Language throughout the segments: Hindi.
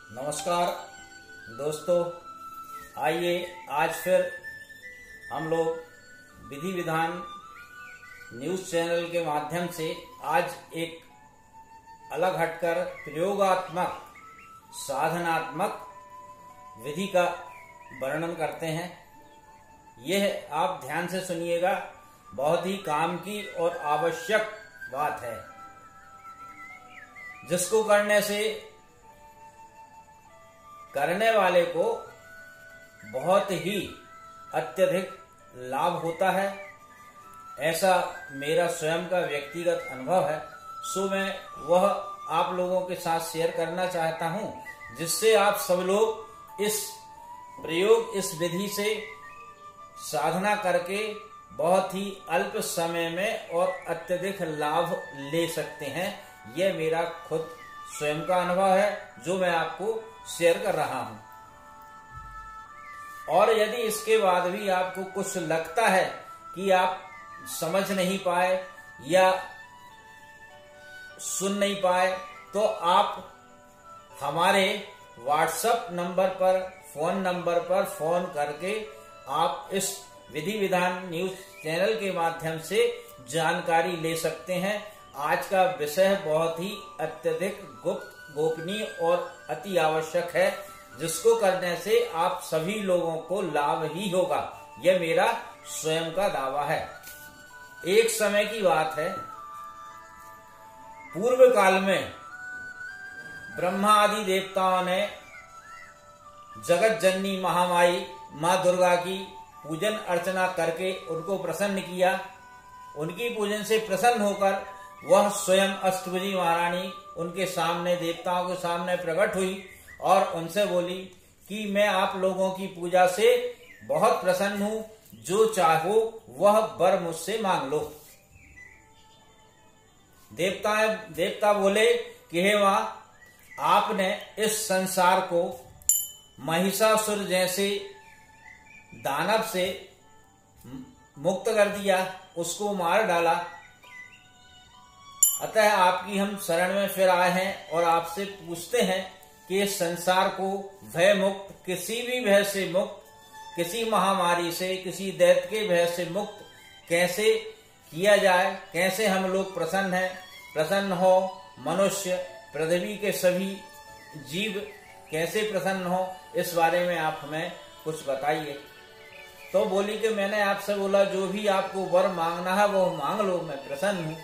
नमस्कार दोस्तों, आइए आज फिर हम लोग विधि विधान न्यूज चैनल के माध्यम से आज एक अलग हटकर प्रयोगात्मक साधनात्मक विधि का वर्णन करते हैं। यह आप ध्यान से सुनिएगा, बहुत ही काम की और आवश्यक बात है, जिसको करने से करने वाले को बहुत ही अत्यधिक लाभ होता है। ऐसा मेरा स्वयं का व्यक्तिगत अनुभव है, सो मैं वह आप लोगों के साथ शेयर करना चाहता हूं, जिससे आप सब लोग इस प्रयोग इस विधि से साधना करके बहुत ही अल्प समय में और अत्यधिक लाभ ले सकते हैं। यह मेरा खुद स्वयं का अनुभव है, जो मैं आपको शेयर कर रहा हूं। और यदि इसके बाद भी आपको कुछ लगता है कि आप समझ नहीं पाए या सुन नहीं पाए, तो आप हमारे व्हाट्सएप नंबर पर फोन नंबर पर फोन करके आप इस विधि विधान न्यूज चैनल के माध्यम से जानकारी ले सकते हैं। आज का विषय बहुत ही अत्यधिक गुप्त, गोपनीय और अति आवश्यक है, जिसको करने से आप सभी लोगों को लाभ ही होगा। यह मेरा स्वयं का दावा है। एक समय की बात है, पूर्व काल में ब्रह्मा आदि देवताओं ने जगत जननी महामाई मां दुर्गा की पूजन अर्चना करके उनको प्रसन्न किया। उनकी पूजन से प्रसन्न होकर वह स्वयं अष्टभुजी महारानी उनके सामने, देवताओं के सामने प्रकट हुई और उनसे बोली कि मैं आप लोगों की पूजा से बहुत प्रसन्न हूं, जो चाहो वह वर मुझसे मांग लो। देवता बोले कि हे मां, आपने इस संसार को महिषासुर जैसे दानव से मुक्त कर दिया, उसको मार डाला। अतः आपकी हम शरण में फिर आए हैं और आपसे पूछते हैं कि इस संसार को भय मुक्त, किसी भी भय से मुक्त, किसी महामारी से, किसी दैत्य के भय से मुक्त कैसे किया जाए, कैसे हम लोग प्रसन्न हो, मनुष्य, पृथ्वी के सभी जीव कैसे प्रसन्न हो, इस बारे में आप हमें कुछ बताइए। तो बोली कि मैंने आपसे बोला जो भी आपको वर मांगना है वो मांग लो, मैं प्रसन्न हूं।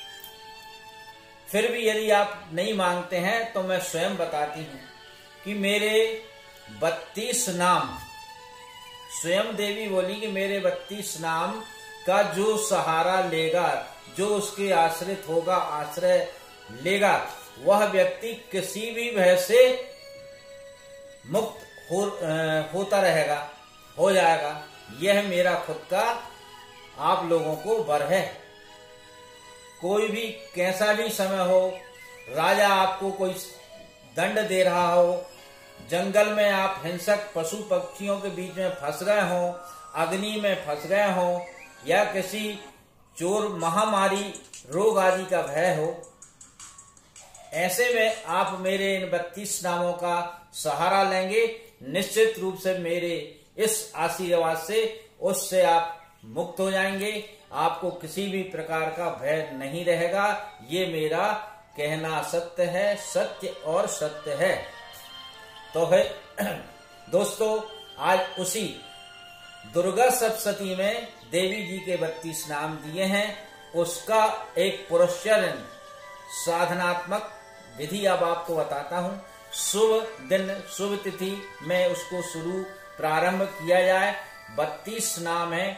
फिर भी यदि आप नहीं मांगते हैं तो मैं स्वयं बताती हूं कि मेरे 32 नाम, स्वयं देवी बोली कि मेरे 32 नाम का जो सहारा लेगा, जो उसके आश्रित होगा, आश्रय लेगा, वह व्यक्ति किसी भी भय से मुक्त होता रहेगा, हो जाएगा। यह मेरा खुद का आप लोगों को वर है। कोई भी कैसा भी समय हो, राजा आपको कोई दंड दे रहा हो, जंगल में आप हिंसक पशु पक्षियों के बीच में फंस गए हो, अग्नि में फंस गए हो, या किसी चोर महामारी रोग आदि का भय हो, ऐसे में आप मेरे इन 32 नामों का सहारा लेंगे, निश्चित रूप से मेरे इस आशीर्वाद से उससे आप मुक्त हो जाएंगे। आपको किसी भी प्रकार का भय नहीं रहेगा। ये मेरा कहना सत्य है, सत्य और सत्य है। तो है दोस्तों, आज उसी दुर्गा सप्तशती में देवी जी के 32 नाम दिए हैं, उसका एक पुरस्चरण साधनात्मक विधि अब आपको बताता हूं। शुभ दिन, शुभ तिथि में उसको प्रारंभ किया जाए। 32 नाम है,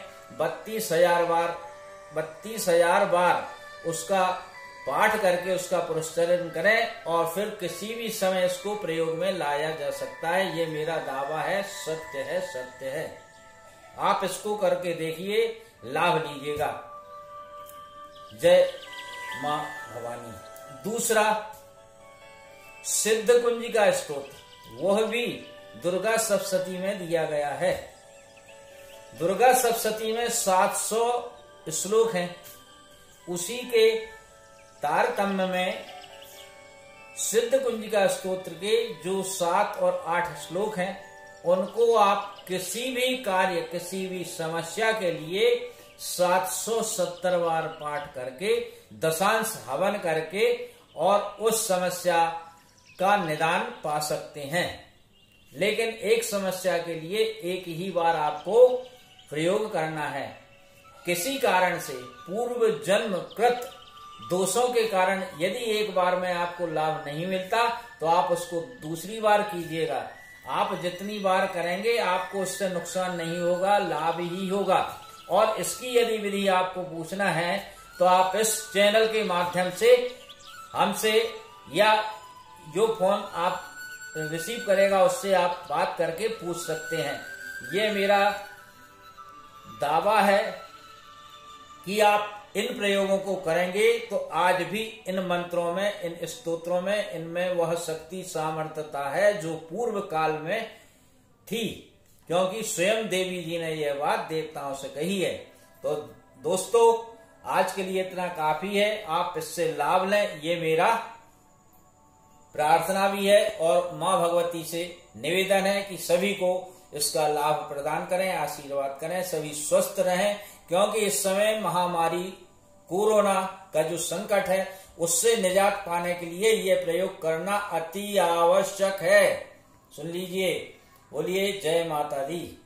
32,000 बार उसका पाठ करके उसका पुरस्चरण करें और फिर किसी भी समय इसको प्रयोग में लाया जा सकता है। ये मेरा दावा है, सत्य है, सत्य है। आप इसको करके देखिए, लाभ लीजिएगा। जय मां भवानी। दूसरा, सिद्ध कुंजिका स्तोत्र, वह भी दुर्गा सप्तशती में दिया गया है। दुर्गा सप्तशती में 700 श्लोक हैं। उसी के तारतम्य में सिद्ध कुंजिका स्तोत्र के जो 7 और 8 श्लोक हैं उनको आप किसी भी कार्य, किसी भी समस्या के लिए 770 बार पाठ करके, दशांश हवन करके और उस समस्या का निदान पा सकते हैं। लेकिन एक समस्या के लिए एक ही बार आपको प्रयोग करना है। किसी कारण से पूर्व जन्म कृत दोषों के कारण यदि एक बार में आपको लाभ नहीं मिलता तो आप उसको दूसरी बार कीजिएगा। आप जितनी बार करेंगे आपको उससे नुकसान नहीं होगा, लाभ ही होगा। और इसकी यदि विधि आपको पूछना है तो आप इस चैनल के माध्यम से हमसे या जो फोन आप रिसीव करेगा उससे आप बात करके पूछ सकते हैं। ये मेरा दावा है कि आप इन प्रयोगों को करेंगे तो आज भी इन मंत्रों में, इन स्तोत्रों में, इनमें वह शक्ति सामर्थ्यता है जो पूर्व काल में थी, क्योंकि स्वयं देवी जी ने यह बात देवताओं से कही है। तो दोस्तों आज के लिए इतना काफी है, आप इससे लाभ लें, ये मेरा प्रार्थना भी है और मां भगवती से निवेदन है कि सभी को इसका लाभ प्रदान करें, आशीर्वाद करें, सभी स्वस्थ रहें, क्योंकि इस समय महामारी कोरोना का जो संकट है उससे निजात पाने के लिए यह प्रयोग करना अति आवश्यक है। सुन लीजिए, बोलिए जय माता दी।